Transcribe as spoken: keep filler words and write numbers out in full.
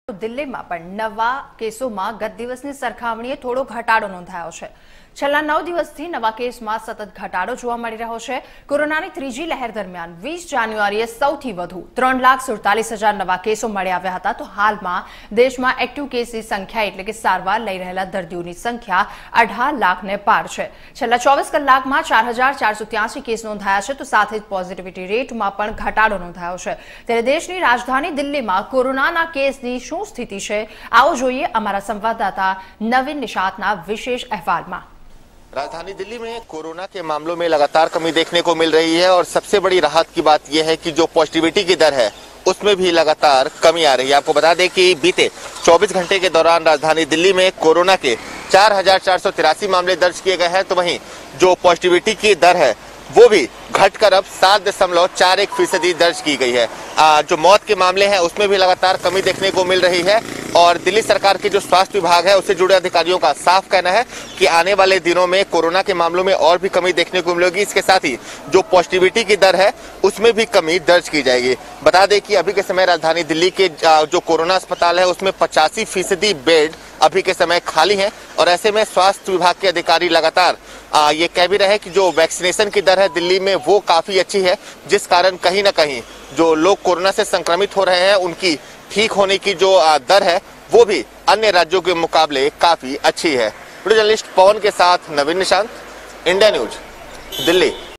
દિલ્હીમાં પણ નવા કેસોમાં ગત દિવસની સરખામણીએ થોડો ઘટાડો નોંધાયો છે। છેલ્લા નવ દિવસથી નવા કેસમાં સતત ઘટાડો જોવા મળી રહ્યો છે। કોરોનાની ત્રીજી લહેર દરમિયાન વીસ જાન્યુઆરીએ સૌથી વધુ ત્રણ લાખ સુડતાલીસ હજાર નવા કેસો મળી આવ્યા હતા, તો હાલમાં દેશમાં એક્ટિવ કેસની સંખ્યા એટલે કે સારવાર લઈ રહેલા દર્દીઓની સંખ્યા અઢાર લાખને પાર છે। છેલ્લા ચોવીસ કલાકમાં ચાર હજાર ચારસો ત્યાસી કેસ નોંધાયા છે, તો સાથે જ પોઝિટિવિટી રેટમાં પણ ઘટાડો નોંધાયો છે। ત્યારે દેશની રાજધાની દિલ્હીમાં કોરોનાના કેસની શું स्थिति है, आओ જોઈએ हमारा संवाददाता नवीन निशातना विशेष अहवाल में। राजधानी दिल्ली में कोरोना के मामलों में लगातार कमी देखने को मिल रही है और सबसे बड़ी राहत की बात यह है कि जो पॉजिटिविटी की दर है उसमें भी लगातार कमी आ रही है। आपको बता दें कि बीते चौबीस घंटे के दौरान राजधानी दिल्ली में कोरोना के चार हजार चार सौ तिरासी मामले दर्ज किए गए हैं, तो वहीं जो पॉजिटिविटी की दर है वो भी घटकर अब सात दशमलव चार एक फीसदी दर्ज की गई है। आ, जो मौत के मामले हैं उसमें भी लगातार कमी देखने को मिल रही है और दिल्ली सरकार के जो स्वास्थ्य विभाग है उससे जुड़े अधिकारियों का साफ कहना है कि आने वाले दिनों में कोरोना के मामलों में और भी कमी देखने को मिलेगी। इसके साथ ही जो पॉजिटिविटी की दर है उसमें भी कमी दर्ज की जाएगी। बता दें कि अभी के समय राजधानी दिल्ली के जो कोरोना अस्पताल है उसमें पचासी फीसदी बेड अभी के समय खाली हैं और ऐसे में स्वास्थ्य विभाग के अधिकारी लगातार आ, ये कह भी रहे हैं कि जो वैक्सीनेशन की दर है दिल्ली में वो काफी अच्छी है, जिस कारण कहीं ना कहीं जो लोग कोरोना से संक्रमित हो रहे हैं उनकी ठीक होने की जो दर है वो भी अन्य राज्यों के मुकाबले काफी अच्छी है। वीडियो जर्नलिस्ट पवन के साथ नवीन निशांत, इंडिया न्यूज, दिल्ली।